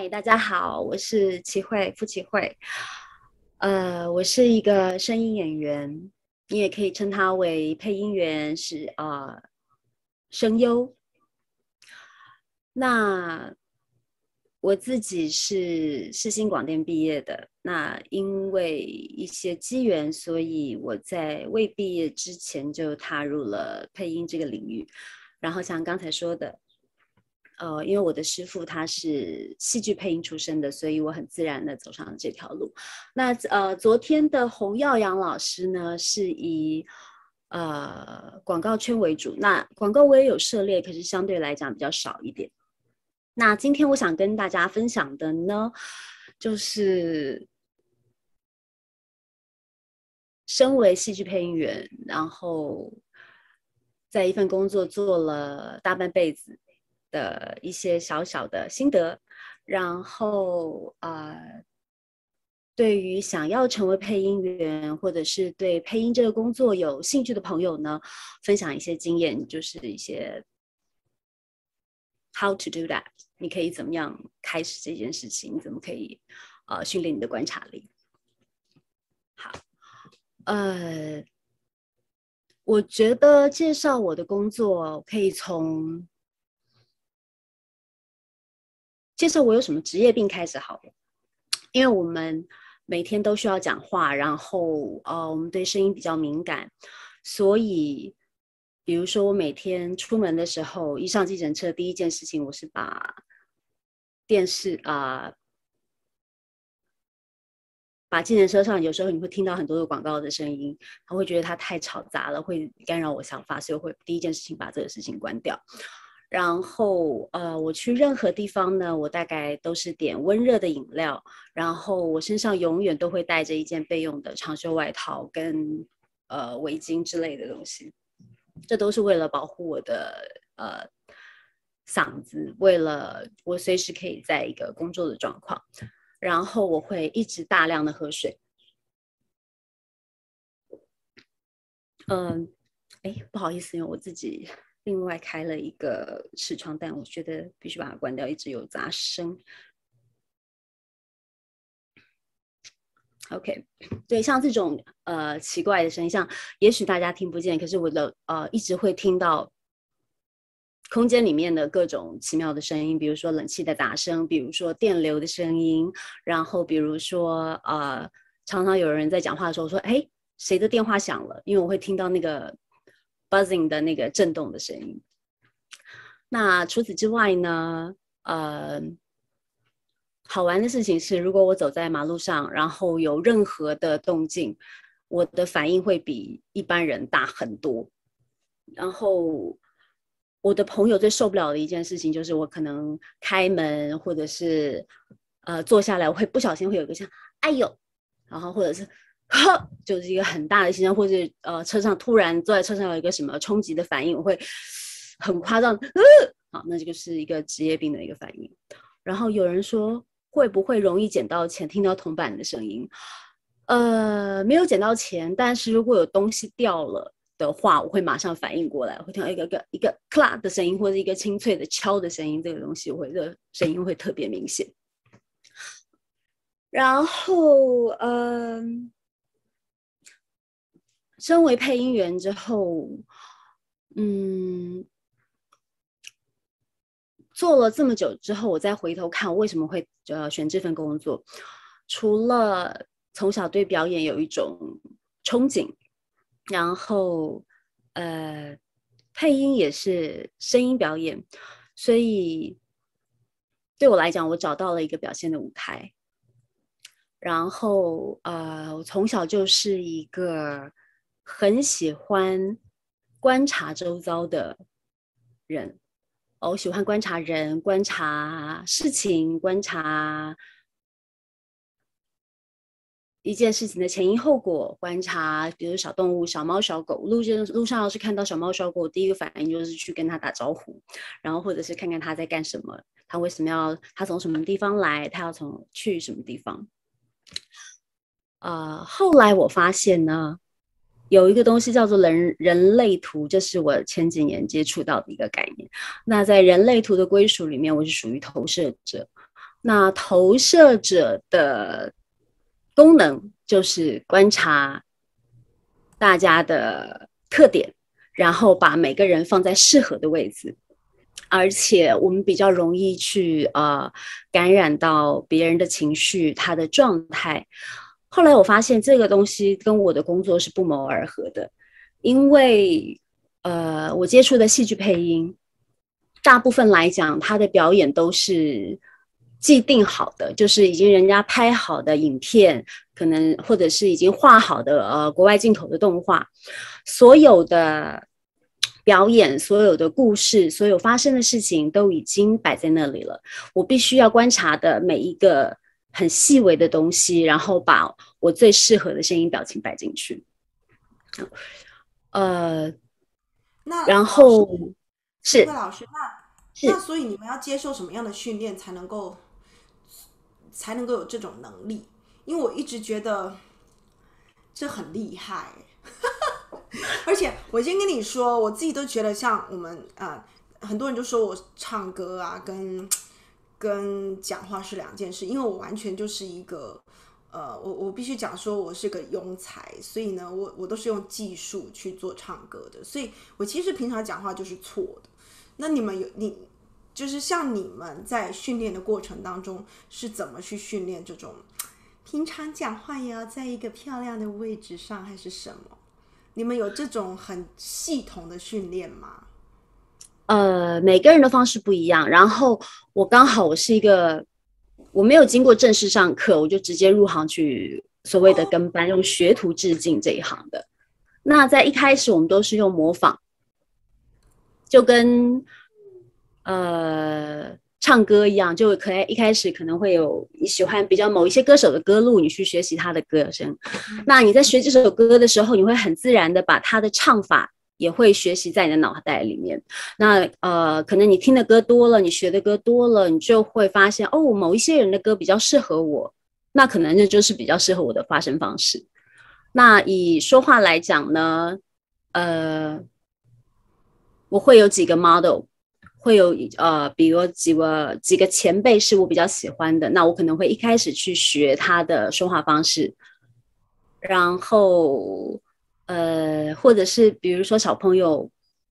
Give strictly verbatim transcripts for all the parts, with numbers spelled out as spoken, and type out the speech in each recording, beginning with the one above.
嗨，大家好，我是齐慧，傅齐慧。呃，我是一个声音演员，你也可以称它为配音员，是呃声优。那我自己是世新广电毕业的，那因为一些机缘，所以我在未毕业之前就踏入了配音这个领域。然后像刚才说的，呃，因为我的师傅他是戏剧配音出身的，所以我很自然的走上了这条路。那呃，昨天的洪耀阳老师呢，是以呃广告圈为主，那广告我也有涉猎，可是相对来讲比较少一点。那今天我想跟大家分享的呢，就是身为戏剧配音员，然后在一份工作做了大半辈子的一些小小的心得，然后呃，对于想要成为配音员，或者是对配音这个工作有兴趣的朋友呢，分享一些经验，就是一些 how to do that，你可以怎么样开始这件事情，你怎么可以呃训练你的观察力。好，呃，我觉得介绍我的工作可以从介绍我有什么职业病开始好了，因为我们每天都需要讲话，然后呃，我们对声音比较敏感，所以比如说我每天出门的时候，一上计程车，第一件事情我是把电视啊、呃，把计程车上有时候你会听到很多的广告的声音，他会觉得它太吵杂了，会干扰我想法，所以我会第一件事情把这个事情关掉。然后呃，我去任何地方呢，我大概都是点温热的饮料，然后我身上永远都会带着一件备用的长袖外套跟呃围巾之类的东西，这都是为了保护我的呃嗓子，为了我随时可以在一个工作的状况。然后我会一直大量的喝水。嗯，哎，不好意思，因为我自己另外开了一个视窗，但我觉得必须把它关掉，一直有杂声。OK， 对，像这种呃奇怪的声音，像也许大家听不见，可是我的呃一直会听到空间里面的各种奇妙的声音，比如说冷气的杂声，比如说电流的声音，然后比如说呃，常常有人在讲话的时候说，哎，谁的电话响了？因为我会听到那个 buzzing 的那个震动的声音。那除此之外呢，呃，好玩的事情是，如果我走在马路上，然后有任何的动静，我的反应会比一般人大很多。然后我的朋友最受不了的一件事情就是，我可能开门或者是呃坐下来，我会不小心会有一个像“哎呦”，然后或者是呵，就是一个很大的声音，或者呃车上突然坐在车上有一个什么冲击的反应，我会很夸张，呃，好，那这个是一个职业病的一个反应。然后有人说会不会容易捡到钱，听到铜板的声音？呃，没有捡到钱，但是如果有东西掉了的话，我会马上反应过来，会听到一个一个一个咔啦的声音，或者一个清脆的敲的声音，这个东西会，这个声音会特别明显。然后，嗯、呃，身为配音员之后，嗯，做了这么久之后，我再回头看我为什么会呃选这份工作，除了从小对表演有一种憧憬，然后呃配音也是声音表演，所以对我来讲，我找到了一个表现的舞台。然后呃，我从小就是一个很喜欢观察周遭的人。哦，我喜欢观察人、观察事情、观察一件事情的前因后果，观察比如小动物、小猫、小狗。路上路上要是看到小猫、小狗，第一个反应就是去跟它打招呼，然后或者是看看它在干什么，它为什么要，它从什么地方来，它要从去什么地方。呃，后来我发现呢，有一个东西叫做人人类图，这是我前几年接触到的一个概念。那在人类图的归属里面，我是属于投射者。 那投射者的功能就是观察大家的特点，然后把每个人放在适合的位置，而且我们比较容易去呃感染到别人的情绪，他的状态。后来我发现这个东西跟我的工作是不谋而合的，因为呃我接触的戏剧配音，大部分来讲，他的表演都是既定好的，就是已经人家拍好的影片，可能或者是已经画好的呃国外进口的动画，所有的表演、所有的故事、所有发生的事情都已经摆在那里了。我必须要观察的每一个很细微的东西，然后把我最适合的声音表情摆进去。呃， 那然老师， 后是幸亏老师，那那是所以你们要接受什么样的训练才能够才能够有这种能力？因为我一直觉得这很厉害，而且我先跟你说，我自己都觉得像我们啊、呃，很多人就说我唱歌啊，跟跟讲话是两件事，因为我完全就是一个。呃，我我必须讲说，我是个庸才，所以呢，我我都是用技术去做唱歌的，所以我其实平常讲话就是错的。那你们有你就是像你们在训练的过程当中是怎么去训练这种平常讲话也要在一个漂亮的位置上，还是什么？你们有这种很系统的训练吗？ 呃，每个人的方式不一样。然后我刚好我是一个，我没有经过正式上课，我就直接入行去所谓的跟班，用学徒致敬这一行的。那在一开始我们都是用模仿，就跟呃唱歌一样，就可以一开始可能会有你喜欢比较某一些歌手的歌路，你去学习他的歌声。那你在学这首歌的时候，你会很自然的把他的唱法也会学习在你的脑袋里面。那呃，可能你听的歌多了，你学的歌多了，你就会发现哦，某一些人的歌比较适合我，那可能这就是比较适合我的发声方式。那以说话来讲呢，呃，我会有几个 model，会有呃，比如几个几个前辈是我比较喜欢的，那我可能会一开始去学他的说话方式，然后呃，或者是比如说小朋友，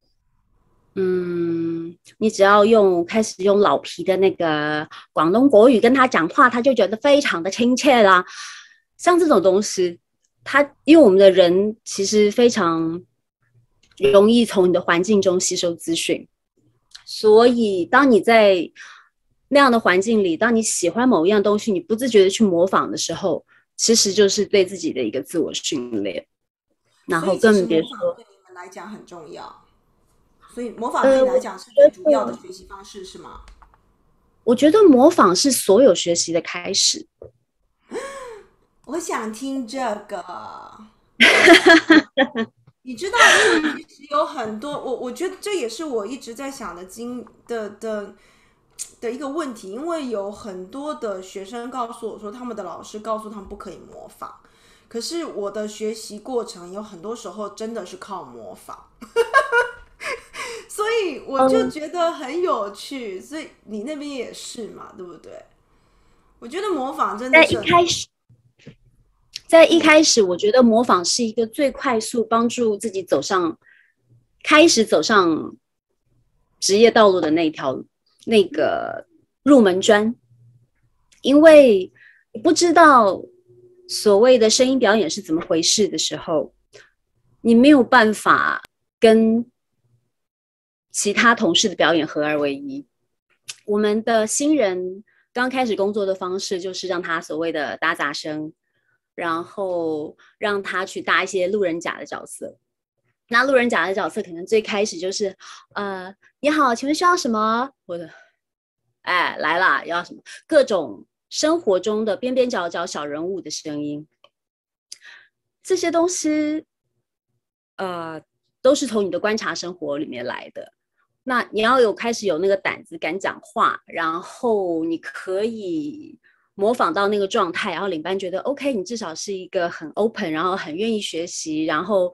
嗯，你只要用开始用老皮的那个广东国语跟他讲话，他就觉得非常的亲切啦。像这种东西，他因为我们的人其实非常容易从你的环境中吸收资讯，所以当你在那样的环境里，当你喜欢某一样东西，你不自觉的去模仿的时候，其实就是对自己的一个自我训练。然后所以其实更别模仿说， 对你们来讲很重要，所以模仿对呃， 你来我讲是最主要的觉得， 学习方式，是吗？ 我觉得模仿是所有学习的开始。 我想听这个，我想。你知道，因为其实有很多，我我觉得这也是我一直在想的经的的的一个问题，因为有很多的学生告诉我说，他们的老师告诉他们不可以模仿，可是我的学习过程有很多时候真的是靠模仿，所以我就嗯， 觉得很有趣，所以你那边也是嘛，对不对？我觉得模仿真的在一是很， 开始，在一嗯， 开始，我觉得模仿是一个最快速帮助自己走上开始走上职业道路的那条那个入门砖，因为不知道所谓的声音表演是怎么回事的时候，你没有办法跟其他同事的表演合二为一。我们的新人刚开始工作的方式就是让他所谓的打杂声，然后让他去搭一些路人甲的角色。那路人甲的角色可能最开始就是呃，你好，请问需要什么？或者哎来啦，要什么？各种生活中的边边角角小人物的声音，这些东西呃都是从你的观察生活里面来的。那你要有开始有那个胆子敢讲话，然后你可以模仿到那个状态，然后领班觉得 OK，你至少是一个很 open，然后很愿意学习，然后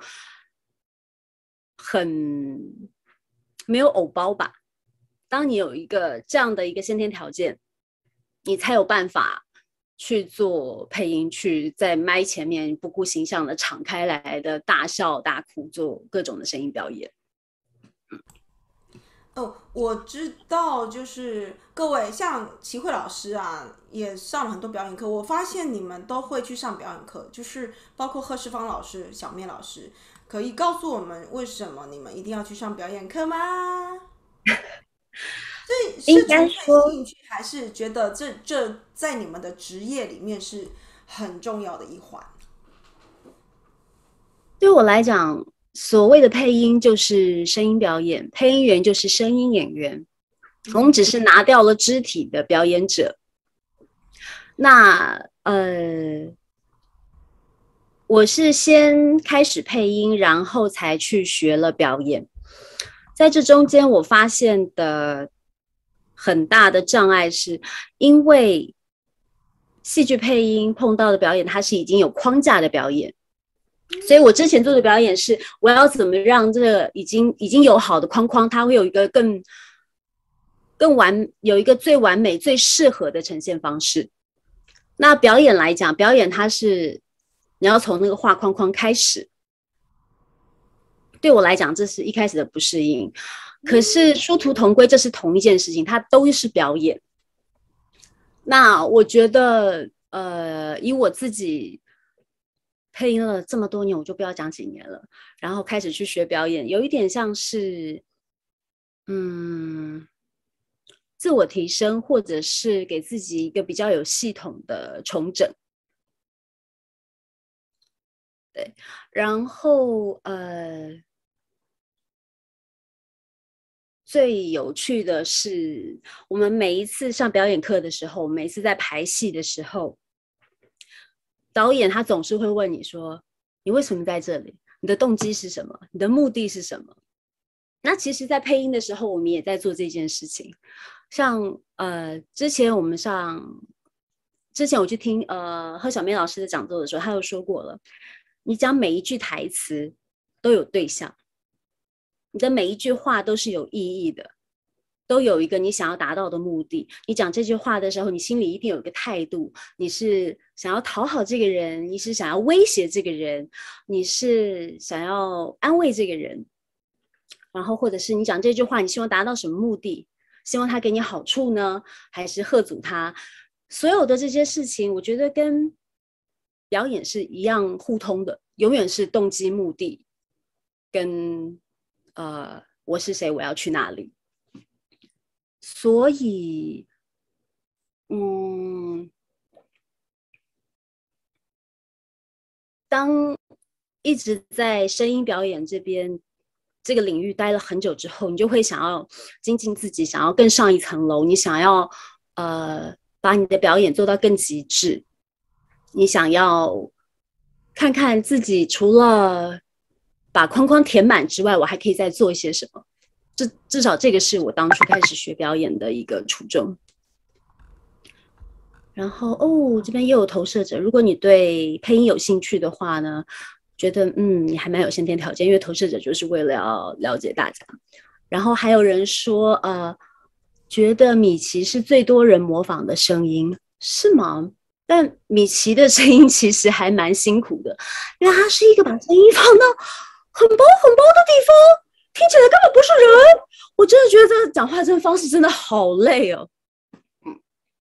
很没有偶包吧。当你有一个这样的一个先天条件， 你才有办法去做配音，去在麦前面不顾形象的敞开来的大笑大哭，做各种的声音表演。 哦，我知道，就是各位像齐慧老师啊，也上了很多表演课。我发现你们都会去上表演课，就是包括贺世芳老师、小面老师，可以告诉我们为什么你们一定要去上表演课吗？这是纯粹兴趣，还是觉得这这在你们的职业里面是很重要的一环？ 对我来讲，所谓的配音就是声音表演，配音员就是声音演员，我们只是拿掉了肢体的表演者。那呃，我是先开始配音，然后才去学了表演。在这中间，我发现的很大的障碍是，因为戏剧配音碰到的表演，它是已经有框架的表演。所以我之前做的表演是，我要怎么让这个已经已经有好的框框，它会有一个更更完，有一个最完美、最适合的呈现方式。那表演来讲，表演它是你要从那个画框框开始。对我来讲，这是一开始的不适应。可是殊途同归，这是同一件事情，它都是表演。那我觉得，呃，以我自己配音了这么多年，我就不要讲几年了，然后开始去学表演，有一点像是，嗯，自我提升，或者是给自己一个比较有系统的重整。对，然后呃，最有趣的是，我们每一次上表演课的时候，每一次在排戏的时候，导演他总是会问你说：“你为什么在这里？你的动机是什么？你的目的是什么？”那其实，在配音的时候，我们也在做这件事情。像呃，之前我们上，之前我去听呃贺小梅老师的讲座的时候，他又说过了，你讲每一句台词都有对象，你的每一句话都是有意义的，都有一个你想要达到的目的。你讲这句话的时候，你心里一定有一个态度，你是想要讨好这个人，你是想要威胁这个人，你是想要安慰这个人。然后或者是你讲这句话，你希望达到什么目的？希望他给你好处呢，还是嚇阻他？所有的这些事情，我觉得跟表演是一样互通的，永远是动机、目的，跟呃我是谁，我要去哪里。所以，嗯，当一直在声音表演这边这个领域待了很久之后，你就会想要精进自己，想要更上一层楼，你想要呃把你的表演做到更极致，你想要看看自己除了把框框填满之外，我还可以再做一些什么。至至少这个是我当初开始学表演的一个初衷。然后哦，这边又有投射者，如果你对配音有兴趣的话呢，觉得嗯你还蛮有先天条件，因为投射者就是为了要了解大家。然后还有人说呃，觉得米奇是最多人模仿的声音，是吗？但米奇的声音其实还蛮辛苦的，因为他是一个把声音放到很薄很薄的地方，听起来根本不是人。我真的觉得这个讲话这个方式真的好累哦。嗯，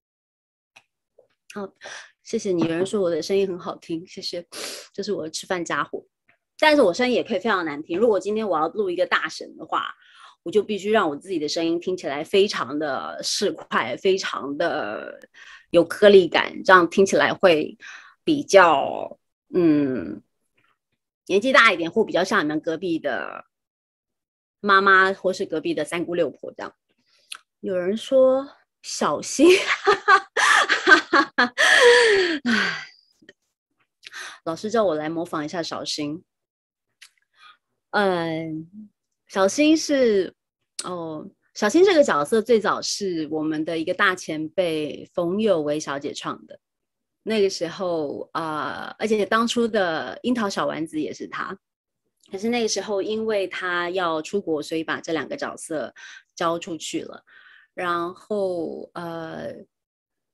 好，谢谢你。有人说我的声音很好听，谢谢，这是我的吃饭家伙。但是我声音也可以非常难听。如果今天我要录一个大神的话，我就必须让我自己的声音听起来非常的市侩，非常的有颗粒感，这样听起来会比较嗯年纪大一点，或比较像你们隔壁的妈妈，或是隔壁的三姑六婆这样。有人说小心，老师叫我来模仿一下小新。嗯，小新是哦，小新这个角色最早是我们的一个大前辈冯友薇小姐创的。那个时候啊、呃，而且当初的樱桃小丸子也是她。可是那个时候，因为她要出国，所以把这两个角色交出去了。然后呃，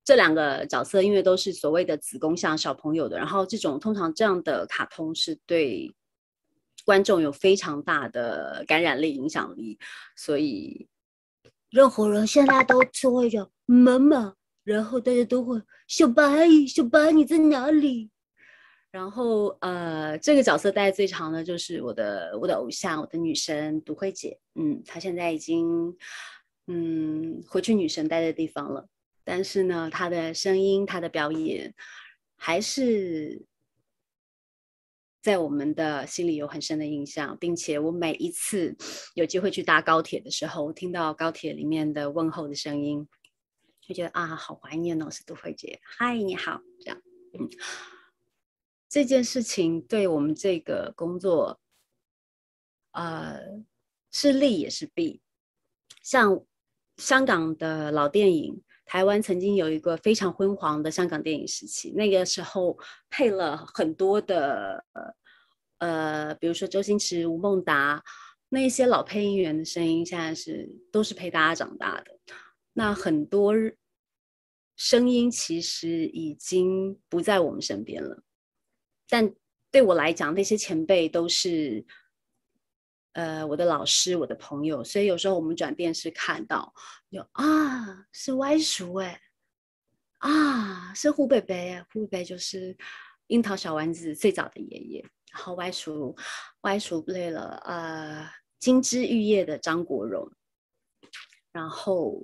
这两个角色因为都是所谓的子宫像小朋友的，然后这种通常这样的卡通是对观众有非常大的感染力、影响力，所以任何人现在都就会叫妈妈，然后大家都会小白，小白你在哪里？然后呃，这个角色待最长的就是我的我的偶像，我的女神独慧姐，嗯，她现在已经嗯回去女神待的地方了，但是呢，她的声音、她的表演还是在我们的心里有很深的印象，并且我每一次有机会去搭高铁的时候，听到高铁里面的问候的声音，就觉得啊，好怀念哦，是独慧姐，嗨，你好，这样，嗯。这件事情对我们这个工作，呃，是利也是弊。像香港的老电影，台湾曾经有一个非常辉煌的香港电影时期，那个时候配了很多的呃，比如说周星驰、吴孟达那些老配音员的声音，现在是都是陪大家长大的。那很多声音其实已经不在我们身边了。但对我来讲，那些前辈都是呃我的老师、我的朋友，所以有时候我们转电视看到，有啊是歪叔哎，啊是胡贝贝哎，胡贝贝就是樱桃小丸子最早的爷爷，然后歪叔歪叔累了呃金枝玉叶的张国荣，然后。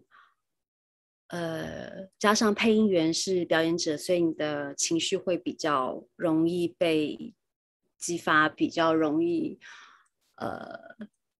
呃，加上配音员是表演者，所以你的情绪会比较容易被激发，比较容易呃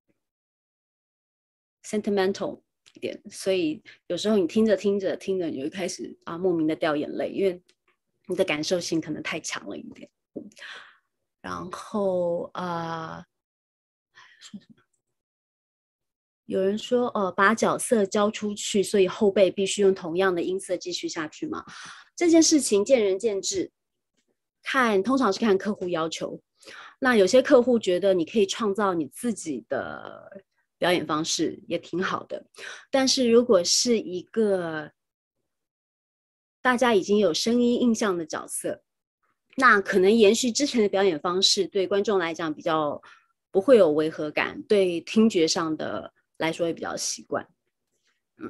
sentimental 一点。所以有时候你听着听着听着，你就开始啊莫名的掉眼泪，因为你的感受性可能太强了一点。然后呃，说什么？有人说，呃，把角色交出去，所以后辈必须用同样的音色继续下去吗？这件事情见仁见智，看通常是看客户要求。那有些客户觉得你可以创造你自己的表演方式，也挺好的。但是如果是一个大家已经有声音印象的角色，那可能延续之前的表演方式，对观众来讲比较不会有违和感，对听觉上的来说也比较习惯。嗯，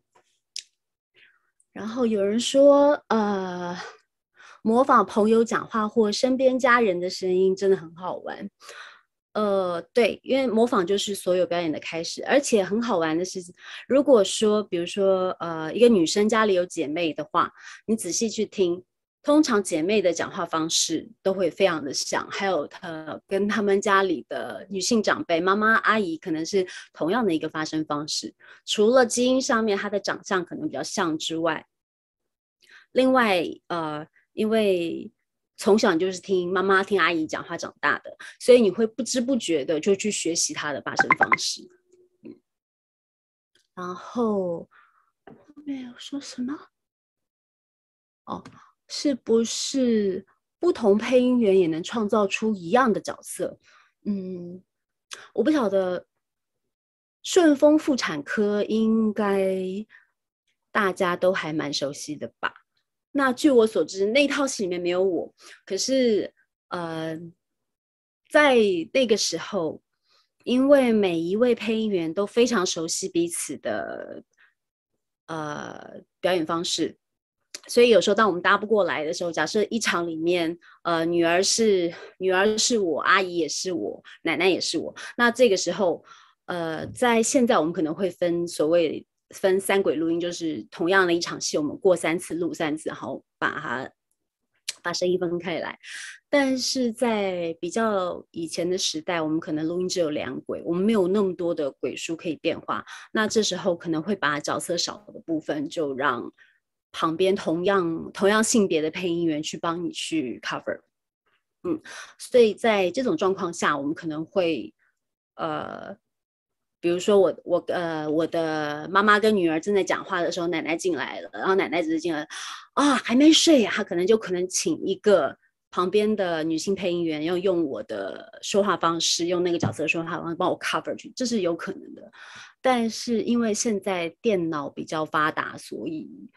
然后有人说，呃，模仿朋友讲话或身边家人的声音真的很好玩。呃，对，因为模仿就是所有表演的开始，而且很好玩的是，如果说，比如说，呃，一个女生家里有姐妹的话，你仔细去听，通常姐妹的讲话方式都会非常的像，还有她跟他们家里的女性长辈、妈妈、阿姨可能是同样的一个发声方式。除了基因上面她的长相可能比较像之外，另外，呃，因为从小你就是听妈妈、听阿姨讲话长大的，所以你会不知不觉的就去学习她的发声方式。嗯，然后后面有说什么？哦，是不是不同配音员也能创造出一样的角色？嗯，我不晓得。顺丰妇产科应该大家都还蛮熟悉的吧？那据我所知，那套戏里面没有我，可是呃，在那个时候，因为每一位配音员都非常熟悉彼此的呃表演方式，所以有时候当我们搭不过来的时候，假设一场里面，呃，女儿是女儿是我，阿姨也是我，奶奶也是我，那这个时候，呃，在现在我们可能会分所谓分三轨录音，就是同样的一场戏，我们过三次录三次，然后把它把声音分开来。但是在比较以前的时代，我们可能录音只有两轨，我们没有那么多的轨数可以变化。那这时候可能会把角色少的部分就让旁边同样同样性别的配音员去帮你去 cover。嗯，所以在这种状况下，我们可能会呃。比如说我我呃我的妈妈跟女儿正在讲话的时候，奶奶进来了，然后奶奶只是进来啊还没睡呀、啊，她可能就可能请一个旁边的女性配音员，要用我的说话方式，用那个角色说话方式帮我 cover 去，这是有可能的。但是因为现在电脑比较发达，所以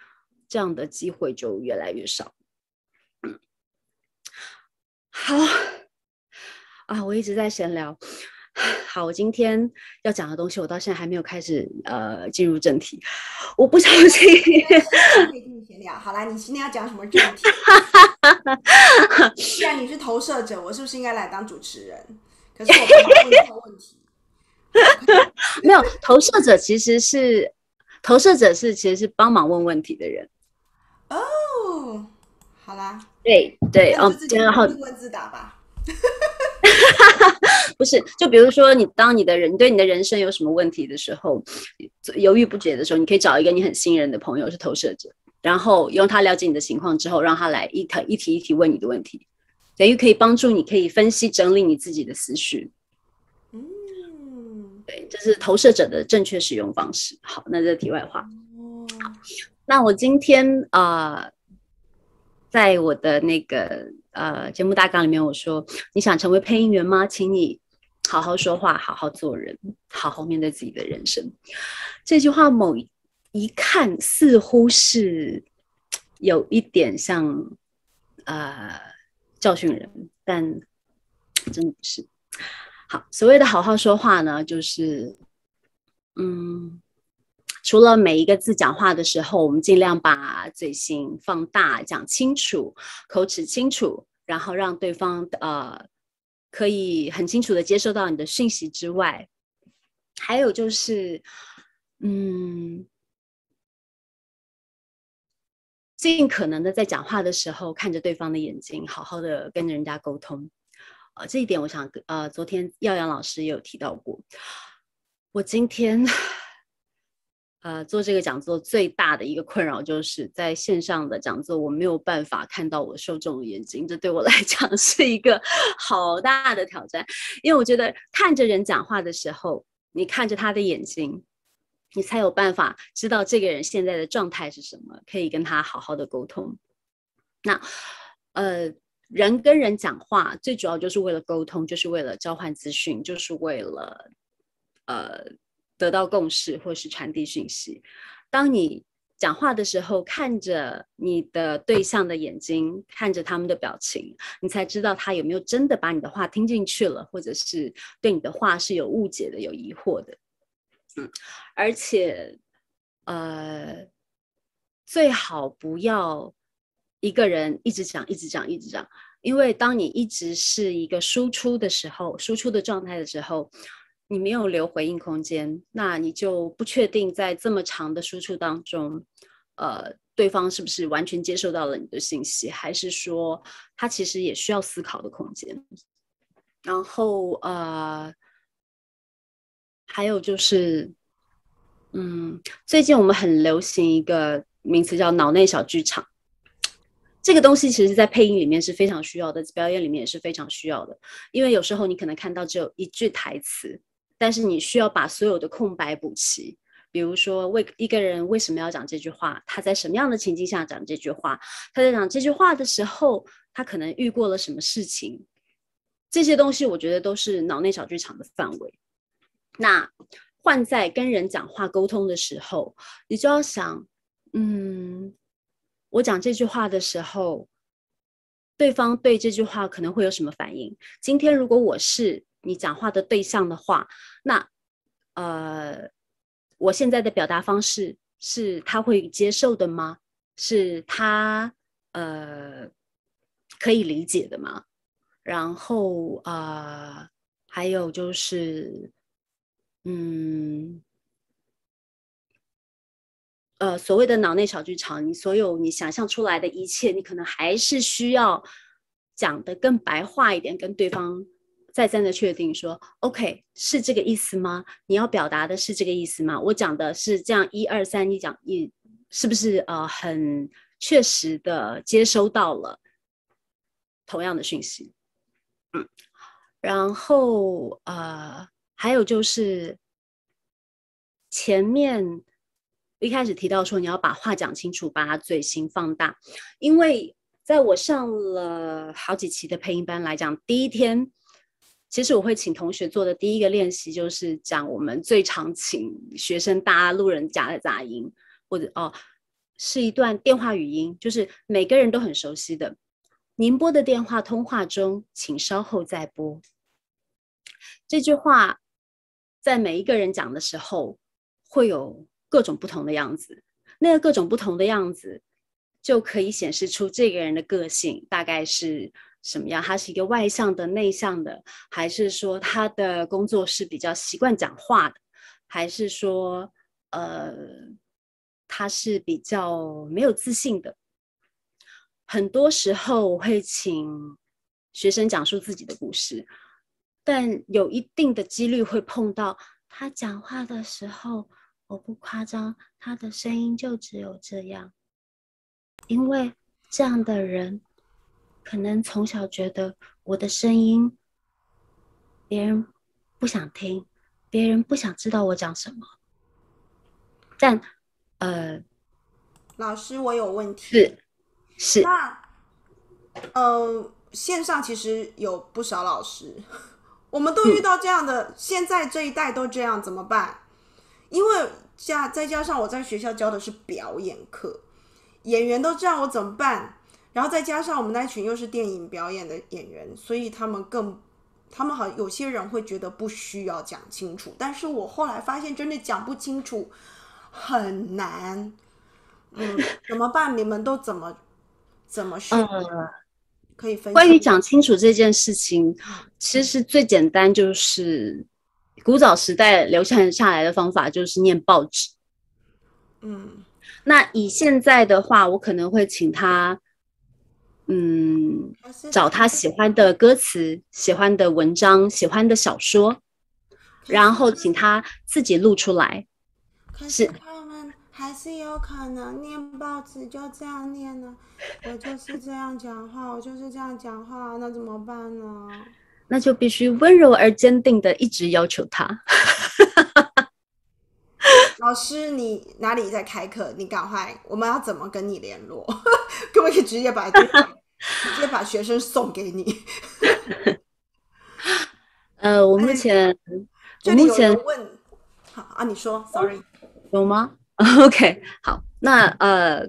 这样的机会就越来越少。嗯，好啊，我一直在闲聊。好，我今天要讲的东西，我到现在还没有开始呃进入正题。我不小心， 可以跟你闲聊。好啦，你今天要讲什么正题？既然你是投射者，我是不是应该来当主持人？可是我不好问错问题。 没有，投射者其实是投射者是其实是帮忙问问题的人。 哦，好啦， 对对， 哦，然后自问自答吧。 不是，就比如说你当你的人对你的人生有什么问题的时候，犹豫不决的时候，你可以找一个你很信任的朋友是投射者，然后用他了解你的情况之后，让他来一题一题一题问你的问题，等于可以帮助你可以分析整理你自己的思绪。嗯，对，这是投射者的正确使用方式。好，那这题外话。好，那我今天啊、呃，在我的那个呃节目大纲里面，我说你想成为配音员吗？请你好好说话，好好做人，好好面对自己的人生。这句话某一看似乎是有一点像呃教训人，但真的不是。好，所谓的好好说话呢，就是嗯。除了每一个字讲话的时候，我们尽量把嘴型放大，讲清楚，口齿清楚，然后让对方呃可以很清楚的接收到你的讯息之外，还有就是，嗯，尽可能的在讲话的时候看着对方的眼睛，好好的跟人家沟通。呃，这一点我想呃，昨天耀阳老师也有提到过。我今天。呃，做这个讲座最大的一个困扰就是在线上的讲座，我没有办法看到我受众的眼睛，这对我来讲是一个好大的挑战。因为我觉得看着人讲话的时候，你看着他的眼睛，你才有办法知道这个人现在的状态是什么，可以跟他好好的沟通。那呃，人跟人讲话最主要就是为了沟通，就是为了交换资讯，就是为了呃。得到共识或是传递讯息。当你讲话的时候，看着你的对象的眼睛，看着他们的表情，你才知道他有没有真的把你的话听进去了，或者是对你的话是有误解的、有疑惑的。嗯，而且，呃，最好不要一个人一直讲、一直讲、一直讲，因为当你一直是一个输出的时候，输出的状态的时候。你没有留回应空间，那你就不确定在这么长的输出当中，呃，对方是不是完全接受到了你的信息，还是说他其实也需要思考的空间。然后呃，还有就是，嗯，最近我们很流行一个名词叫脑内小剧场。这个东西其实在配音里面是非常需要的，表演里面也是非常需要的，因为有时候你可能看到只有一句台词。但是你需要把所有的空白补齐，比如说为一个人为什么要讲这句话，他在什么样的情境下讲这句话，他在讲这句话的时候，他可能遇过了什么事情，这些东西我觉得都是脑内小剧场的范围。那换在跟人讲话沟通的时候，你就要想，嗯，我讲这句话的时候，对方对这句话可能会有什么反应？今天如果我是你讲话的对象的话，那呃，我现在的表达方式是他会接受的吗？是他呃可以理解的吗？然后呃，还有就是，嗯，呃，所谓的脑内小剧场，你所有你想象出来的一切，你可能还是需要讲的更白话一点，跟对方。再三的确定说 ，OK， 是这个意思吗？你要表达的是这个意思吗？我讲的是这样一二三，你讲一是不是呃很确实的接收到了同样的讯息？嗯，然后呃还有就是前面一开始提到说你要把话讲清楚，把它嘴型放大，因为在我上了好几期的配音班来讲，第一天。其实我会请同学做的第一个练习就是讲我们最常请学生搭路人甲的杂音，或者哦是一段电话语音，就是每个人都很熟悉的。您拨的电话通话中，请稍后再拨。这句话在每一个人讲的时候，会有各种不同的样子。那个各种不同的样子，就可以显示出这个人的个性大概是什么样。他是一个外向的、内向的，还是说他的工作是比较习惯讲话的，还是说呃他是比较没有自信的。很多时候我会请学生讲述自己的故事，但有一定的几率会碰到他讲话的时候，我不夸张，他的声音就只有这样。因为这样的人可能从小觉得我的声音别人不想听，别人不想知道我讲什么。但呃， 老师，我有问题。 是是， 那呃，线上其实有不少老师，我们都遇到这样的，嗯、现在这一代都这样，怎么办？因为加再加上我在学校教的是表演课，演员都这样，我怎么办？然后再加上我们那群又是电影表演的演员，所以他们更，他们好有些人会觉得不需要讲清楚，但是我后来发现真的讲不清楚很难。嗯，怎么办？你们都怎么怎么训练？呃可以分享。 关于讲清楚这件事情，其实最简单就是古早时代流传下来的方法就是念报纸。嗯，那以现在的话，我可能会请他，嗯，找他喜欢的歌词、喜欢的文章、喜欢的小说，然后请他自己录出来。 可是他们还是有可能念报纸就这样念呢、啊，我就是这样讲话，我就是这样讲话，那怎么办呢？ 那就必须温柔而坚定的一直要求他。 老师，你哪里在开课？你赶快，我们要怎么跟你联络？可不可以直接把直接把学生送给你？ 呃，我目前， 这里有人问，好啊，你说 ，sorry， 有吗 ？OK， 好，那呃，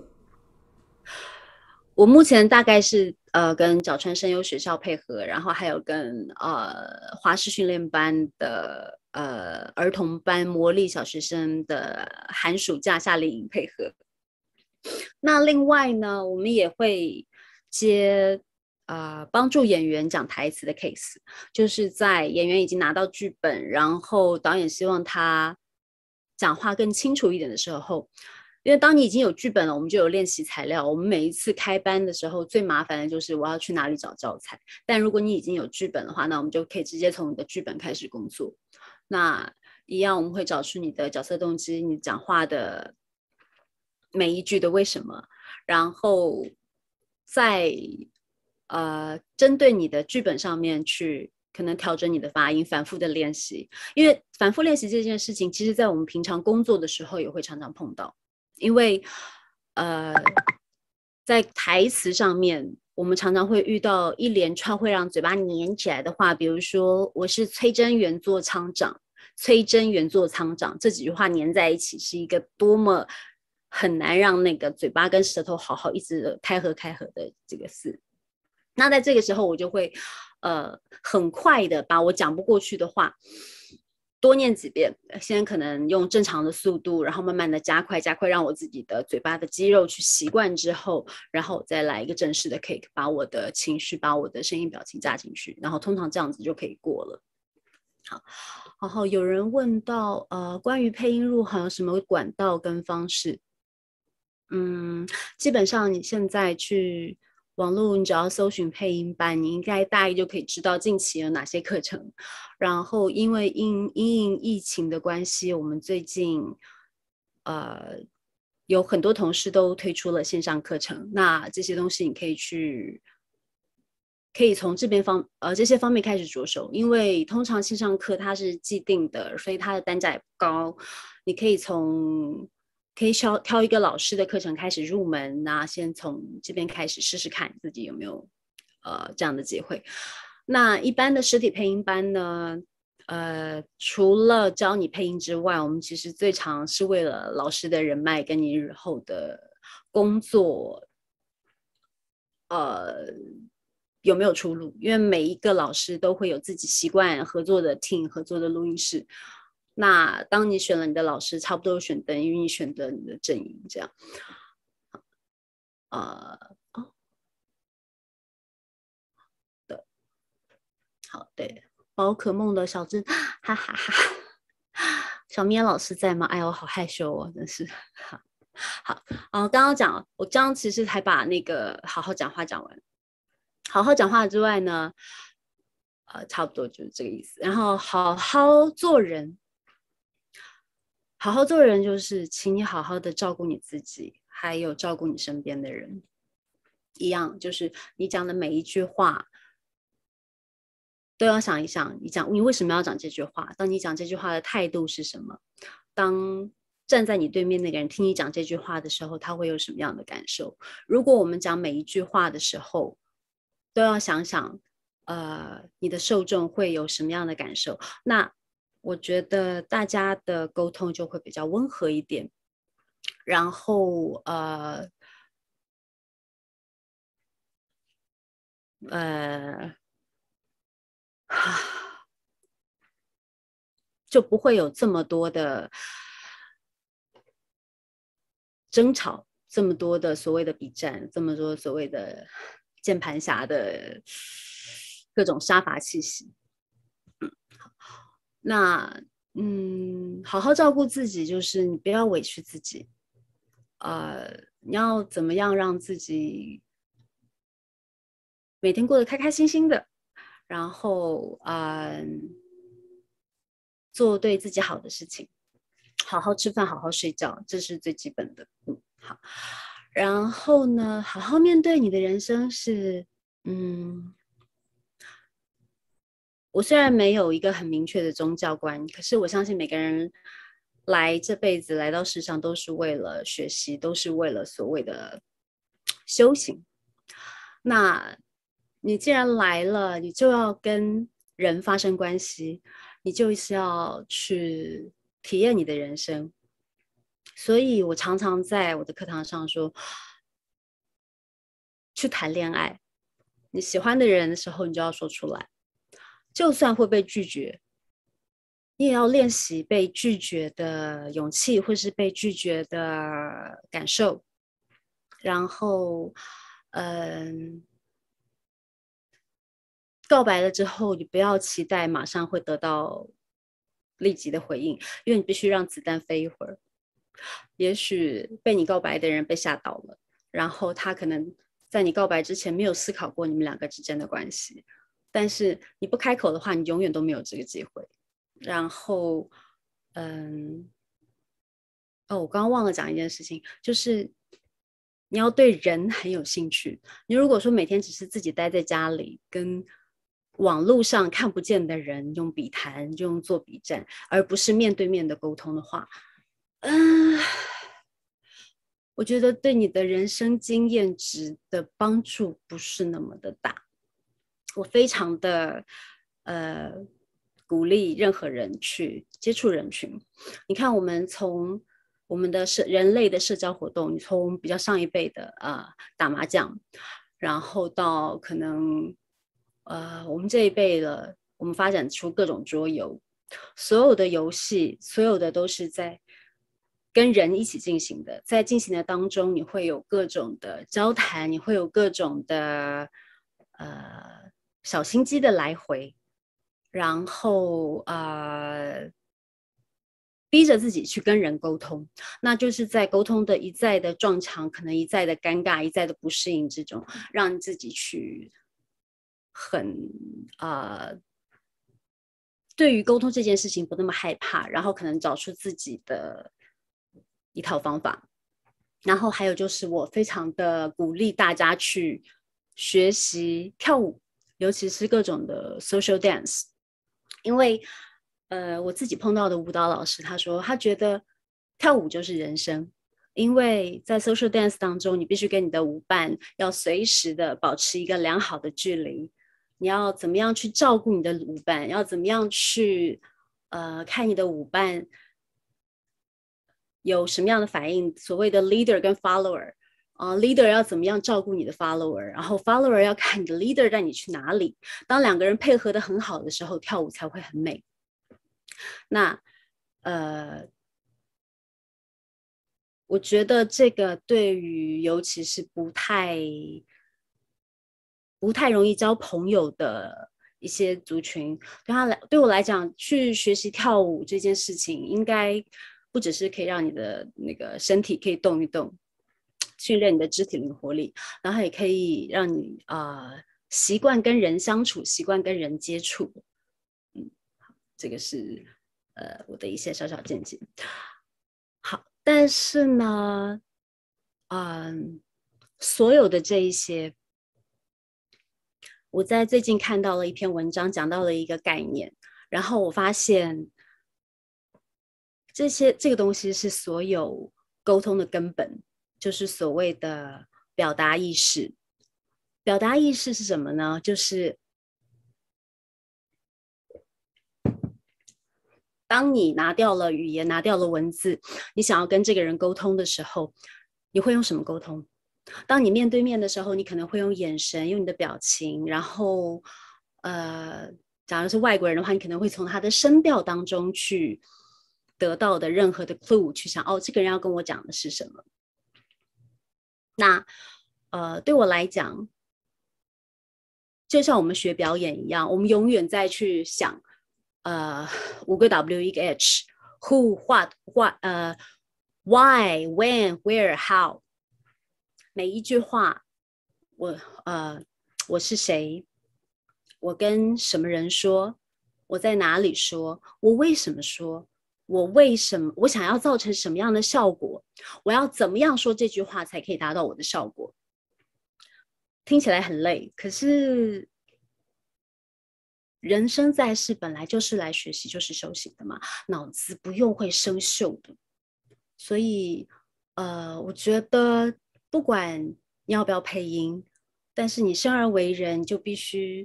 我目前大概是呃跟角川声优学校配合，然后还有跟呃华视训练班的呃儿童班魔力小学生的寒暑假夏令营配合。那另外呢，我们也会接呃帮助演员讲台词的 case， 就是在演员已经拿到剧本，然后导演希望他讲话更清楚一点的时候。因为当你已经有剧本了，我们就有练习材料。我们每一次开班的时候，最麻烦的就是我要去哪里找教材。但如果你已经有剧本的话，那我们就可以直接从你的剧本开始工作。那一样，我们会找出你的角色动机，你讲话的每一句的为什么，然后在呃针对你的剧本上面去可能调整你的发音，反复的练习。因为反复练习这件事情，其实在我们平常工作的时候也会常常碰到。因为呃，在台词上面，我们常常会遇到一连串会让嘴巴黏起来的话，比如说我是崔真原作仓长，崔真原作仓长这几句话黏在一起，是一个多么很难让那个嘴巴跟舌头好好一直开合开合的这个事。那在这个时候，我就会呃很快的把我讲不过去的话多念几遍，先可能用正常的速度，然后慢慢的加快加快，让我自己的嘴巴的肌肉去习惯之后，然后再来一个正式的 cake， 把我的情绪把我的声音表情加进去，然后通常这样子就可以过了。好，然后有人问到呃关于配音入行有什么管道跟方式。嗯，基本上你现在去网络，你只要搜寻配音班，你应该大概就可以知道近期有哪些课程。然后因为因因疫情的关系，我们最近呃有很多同事都推出了线上课程，那这些东西你可以去可以从这边方呃这些方面开始着手。因为通常线上课它是既定的，所以它的单价也不高，你可以从可以挑挑一个老师的课程开始入门，那先从这边开始试试看自己有没有呃这样的机会。那一般的实体配音班呢， 呃，除了教你配音之外，我们其实最常是为了老师的人脉跟你日后的工作，呃，有没有出路？因为每一个老师都会有自己习惯合作的 team、合作的录音室。那当你选了你的老师，差不多选等于你选择你的阵营，这样。呃，哦，对，好，对，宝可梦的小智，哈哈哈。小咩老师在吗？哎呦，我好害羞哦，真是。好，好，嗯，刚刚讲，我刚刚其实还把那个好好讲话讲完。好好讲话之外呢，呃，差不多就是这个意思。然后好好做人，好好做人就是，请你好好的照顾你自己，还有照顾你身边的人。一样，就是你讲的每一句话，都要想一想，你讲你为什么要讲这句话？当你讲这句话的态度是什么？当站在你对面那个人听你讲这句话的时候，他会有什么样的感受？如果我们讲每一句话的时候，都要想想，呃，你的受众会有什么样的感受？那我觉得大家的沟通就会比较温和一点，然后呃呃，就不会有这么多的争吵，这么多的所谓的比战，这么多所谓的键盘侠的各种杀伐气息。那嗯，好好照顾自己，就是你不要委屈自己，呃，你要怎么样让自己每天过得开开心心的，然后嗯，做对自己好的事情，好好吃饭，好好睡觉，这是最基本的。嗯，好。然后呢，好好面对你的人生是，嗯，我虽然没有一个很明确的宗教观，可是我相信每个人来这辈子来到世上都是为了学习，都是为了所谓的修行。那你既然来了，你就要跟人发生关系，你就是要去体验你的人生。所以我常常在我的课堂上说，去谈恋爱，你喜欢的人的时候，你就要说出来，就算会被拒绝，你也要练习被拒绝的勇气，或是被拒绝的感受。然后，嗯，告白了之后，你不要期待马上会得到立即的回应，因为你必须让子弹飞一会儿。也许被你告白的人被吓到了，然后他可能在你告白之前没有思考过你们两个之间的关系，但是你不开口的话，你永远都没有这个机会。然后，嗯，哦，我刚刚忘了讲一件事情，就是你要对人很有兴趣。你如果说每天只是自己待在家里，跟网络上看不见的人用笔谈、用做笔战，而不是面对面的沟通的话，嗯，我觉得对你的人生经验值的帮助不是那么的大。我非常的呃鼓励任何人去接触人群。你看，我们从我们的社人类的社交活动，你从比较上一辈的呃打麻将，然后到可能呃我们这一辈的，我们发展出各种桌游，所有的游戏，所有的都是在跟人一起进行的，在进行的当中，你会有各种的交谈，你会有各种的呃小心机的来回，然后呃逼着自己去跟人沟通，那就是在沟通的一再的撞墙，可能一再的尴尬，一再的不适应之中，让自己去很呃对于沟通这件事情不那么害怕，然后可能找出自己的一套方法。然后还有就是，我非常的鼓励大家去学习跳舞，尤其是各种的 social dance，因为呃我自己碰到的舞蹈老师，他说他觉得跳舞就是人生，因为在 social dance 当中，你必须跟你的舞伴要随时的保持一个良好的距离， 你要怎么样去照顾你的舞伴，要怎么样去呃看你的舞伴有什么样的反应，所谓的 leader 跟 follower。Uh, leader 要怎么样照顾你的 follower， 然后 follower 要看你的 leader 带你去哪里。当两个人配合的很好的时候，跳舞才会很美。那呃，我觉得这个对于尤其是不太不太容易交朋友的一些族群，对他来对我来讲，去学习跳舞这件事情，应该不只是可以让你的那个身体可以动一动。训练你的肢体灵活力，然后也可以让你啊、呃、习惯跟人相处，习惯跟人接触。嗯，这个是呃我的一些小小见解。好，但是呢，嗯，所有的这一些，我在最近看到了一篇文章，讲到了一个概念，然后我发现这些这个东西是所有沟通的根本。就是所谓的表达意识。表达意识是什么呢？就是当你拿掉了语言，拿掉了文字，你想要跟这个人沟通的时候，你会用什么沟通？当你面对面的时候，你可能会用眼神，用你的表情，然后呃，假如是外国人的话，你可能会从他的声调当中去得到的任何的 clue， 去想哦，这个人要跟我讲的是什么。那呃，对我来讲，就像我们学表演一样，我们永远在去想，呃，五个 W 一个 H，Who What What 呃 Why When Where How， 每一句话，我呃我是谁，我跟什么人说，我在哪里说，我为什么说，我为什么我想要造成什么样的效果，我要怎么样说这句话才可以达到我的效果。听起来很累，可是人生在世本来就是来学习，就是修行的嘛，脑子不用会生锈的。所以，呃，我觉得不管你要不要配音，但是你生而为人，就必须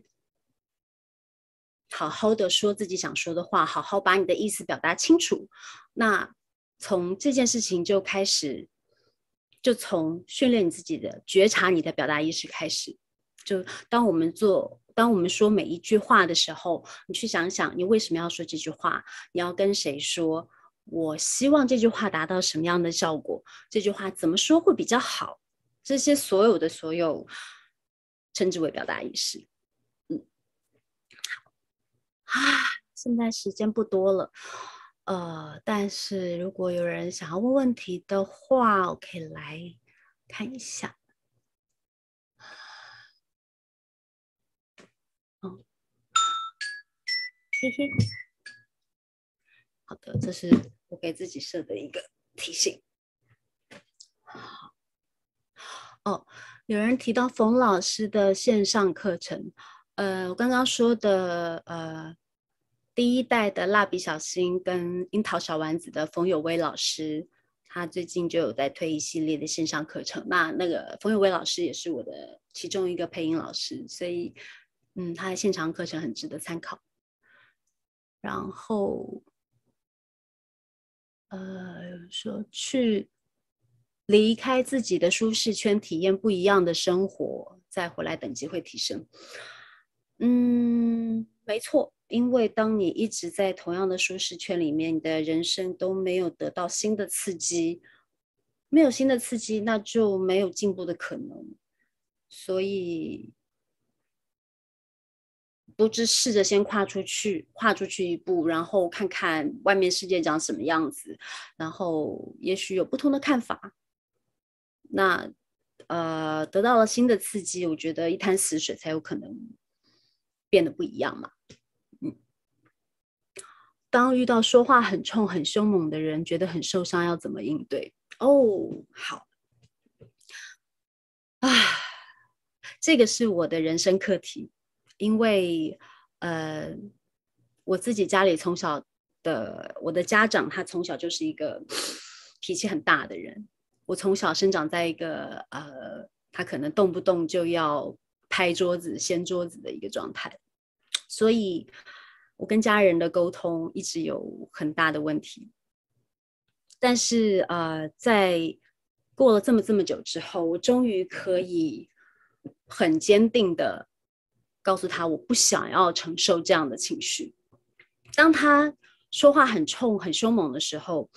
好好的说自己想说的话，好好把你的意思表达清楚。那从这件事情就开始，就从训练你自己的觉察你的表达意识开始。就当我们做，当我们说每一句话的时候，你去想想，你为什么要说这句话？你要跟谁说？我希望这句话达到什么样的效果？这句话怎么说会比较好？这些所有的所有，称之为表达意识。嗯，啊，现在时间不多了，呃，但是如果有人想要问问题的话，我可以来看一下。嗯，嘿嘿。好的，这是我给自己设的一个提醒。哦，有人提到冯老师的线上课程，呃，我刚刚说的，呃，第一代的蜡笔小新跟樱桃小丸子的冯有威老师，他最近就有在推一系列的线上课程。那那个冯有威老师也是我的其中一个配音老师，所以，嗯，他的现场课程很值得参考。然后，呃，说去离开自己的舒适圈，体验不一样的生活，再回来等级会提升。嗯，没错，因为当你一直在同样的舒适圈里面，你的人生都没有得到新的刺激，没有新的刺激，那就没有进步的可能。所以，不知试着先跨出去，跨出去一步，然后看看外面世界长什么样子，然后也许有不同的看法。那呃，得到了新的刺激，我觉得一滩死水才有可能变得不一样嘛。嗯，当遇到说话很冲、很凶猛的人，觉得很受伤，要怎么应对？哦，好啊，这个是我的人生课题，因为呃，我自己家里从小的，我的家长他从小就是一个脾气很大的人。我从小生长在一个呃，他可能动不动就要拍桌子掀桌子的一个状态。所以我跟家人的沟通一直有很大的问题。但是呃，在过了这么这么久之后，我终于可以很坚定的告诉他，我不想要承受这样的情绪。当他说话很冲、很凶猛的时候，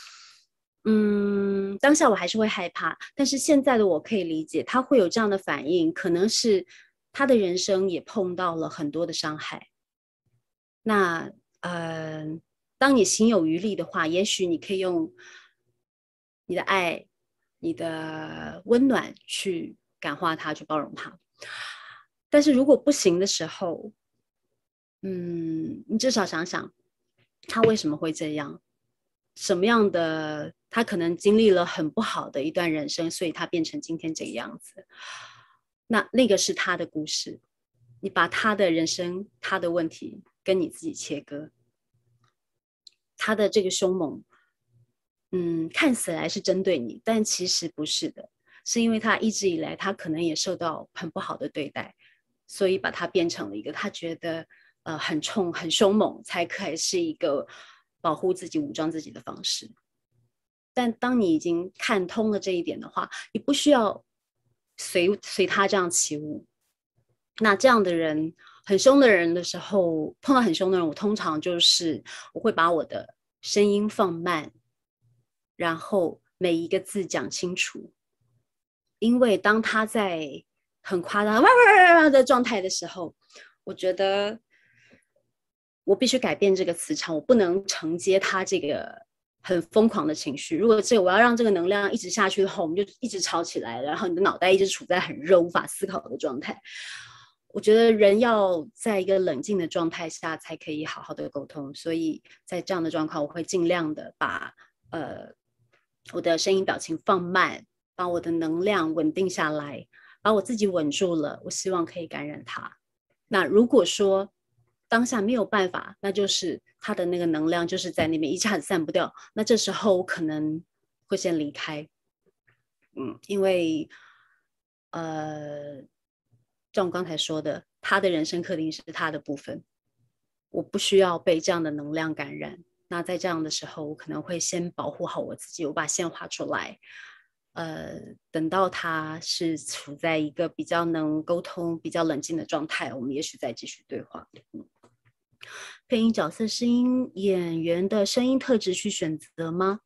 嗯，当下我还是会害怕。但是现在的我可以理解，他会有这样的反应，可能是他的人生也碰到了很多的伤害。那呃，当你行有余力的话，也许你可以用你的爱、你的温暖去感化他，去包容他。但是如果不行的时候，嗯，你至少想想，他为什么会这样？什么样的？他可能经历了很不好的一段人生，所以他变成今天这个样子。那那个是他的故事，你把他的人生、他的问题跟你自己切割。他的这个凶猛，嗯，看起来是针对你，但其实不是的，是因为他一直以来他可能也受到很不好的对待，所以把他变成了一个他觉得呃很冲、很凶猛，才可以是一个保护自己、武装自己的方式。但当你已经看通了这一点的话，你不需要随随他这样起舞。那这样的人，很凶的人的时候，碰到很凶的人，我通常就是我会把我的声音放慢，然后每一个字讲清楚。因为当他在很夸张哇哇哇的状态的时候，我觉得我必须改变这个磁场，我不能承接他这个很疯狂的情绪。如果这我要让这个能量一直下去的话，我们就一直吵起来，然后你的脑袋一直处在很热无法思考的状态。我觉得人要在一个冷静的状态下才可以好好的沟通，所以在这样的状况，我会尽量的把呃我的声音表情放慢，把我的能量稳定下来，把我自己稳住了。我希望可以感染他。那如果说当下没有办法，那就是他的那个能量就是在那边一下子散不掉，那这时候我可能会先离开。嗯，因为呃，像我刚才说的，他的人生课题是他的部分，我不需要被这样的能量感染。那在这样的时候，我可能会先保护好我自己，我把线画出来。呃，等到他是处在一个比较能沟通、比较冷静的状态，我们也许再继续对话。嗯，配音角色是因演员的声音特质去选择吗？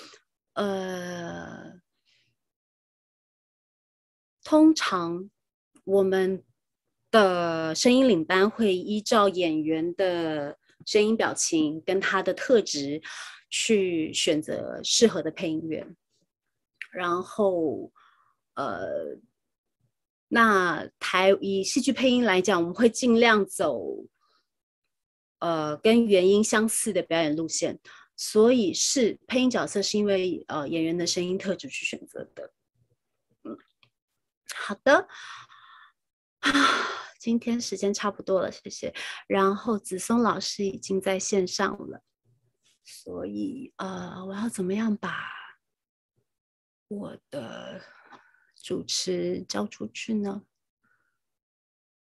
呃，通常我们的声音领班会依照演员的声音表情跟他的特质去选择适合的配音员。然后，呃，那台以戏剧配音来讲，我们会尽量走呃跟原音相似的表演路线，所以是配音角色是因为呃演员的声音特质去选择的。嗯，好的。啊，今天时间差不多了，谢谢。然后子松老师已经在线上了，所以呃，我要怎么样把我的主持交出去呢？